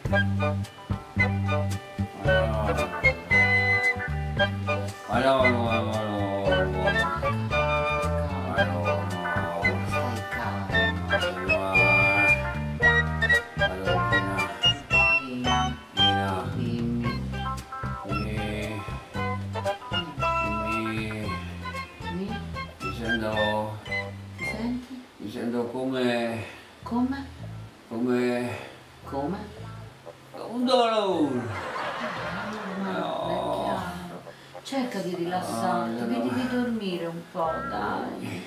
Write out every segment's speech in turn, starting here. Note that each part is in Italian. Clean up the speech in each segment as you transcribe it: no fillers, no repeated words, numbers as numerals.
Ma no, no, no, no, no. Stai calmo. Dimmi. Mi? Mi sento Ti senti? come Come? come Come? un dolore. Ma è chiaro. Cerca di rilassarti, No. vedi di dormire un po', dai.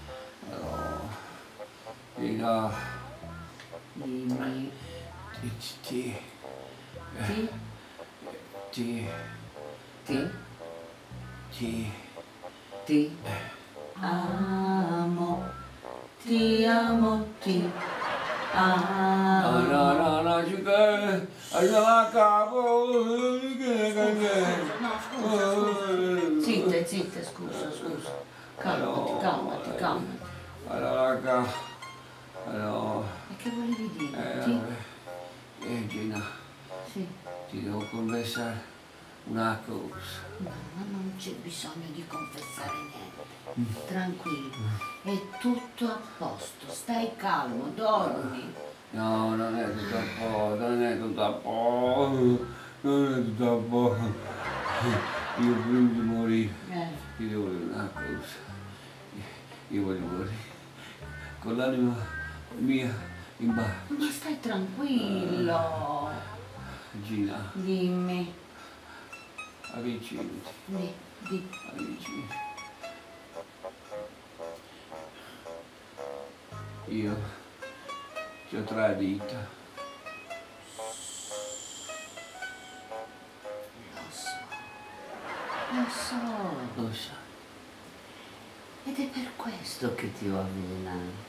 Dica, Dimmi. ti, Ti? ti, Ti? ti, Ti amo. Ti amo, ti amo. no, chica, allora capo, No, scusa. Zitta, scusa. Calmati. allora, E che volevi dire? Ti? Gina, Sì. ti devo confessare una cosa. No, ma non c'è bisogno di confessare niente. Tranquillo. È tutto a posto. Stai calmo, dormi. No, non è tutto a posto, non è tutto a posto, non è tutto a posto. Io prima di morire, ti devo dire una cosa. Io voglio morire con l'anima mia in bacio. Ma stai tranquillo. Gina, Dimmi. avvicinati, Di. avvicinati. Io ti ho tradita. Lo so. Lo sai. Ed è per questo che ti ho avvelenato.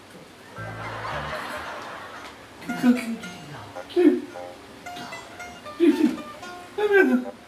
Chiudi gli occhi. Sì, è vero.